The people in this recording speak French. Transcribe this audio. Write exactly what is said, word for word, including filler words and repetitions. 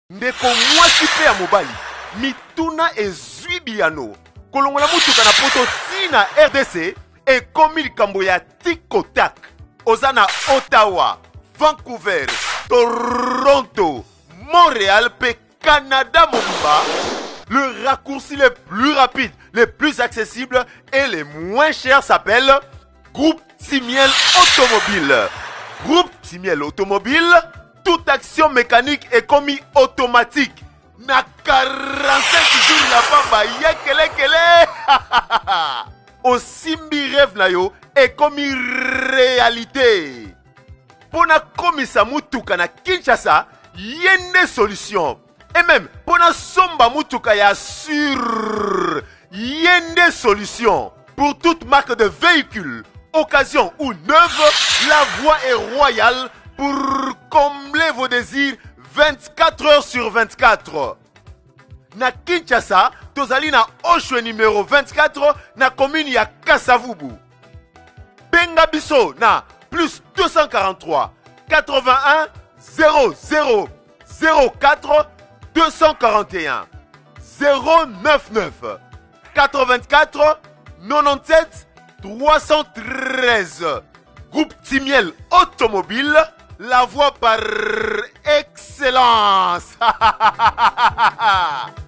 ndeko mwasi pe ya mobali mituna ezwi biyano kolongola mutuka na poto tina R D C ekomi likambo ya tikotak. Oza na Ottawa, Vancouver, Toronto, Montréal pe Canada mobimba. Le raccourci le plus rapide, le plus accessible et le moins cher s'appelle Groupe Timiel Automobile. Groupe Timiel Automobile, toute action mécanique est commis automatique. Na quarante-cinq jours la pamba yekele kele. Osimbi rêve na yo est commis réalité. Pona komisa mutuka na Kinshasa, yende solution. Et même, pona somba mutuka ya sur, yende solution. Pour toute marque de véhicule, occasion ou neuve, la voie est royale pour combler vos désirs vingt-quatre heures sur vingt-quatre. Na Kinshasa, tozali na Oshwe numéro vingt-quatre na commune ya Kasavubu. Benga biso na plus deux cent quarante-trois quatre-vingt-un zéro zéro zéro quatre deux cent quarante et un zéro quatre-vingt-neuf quatre-vingt-quatre quatre-vingt-sept trois cent treize. Groupe Timiel Automobile, la voie par excellence.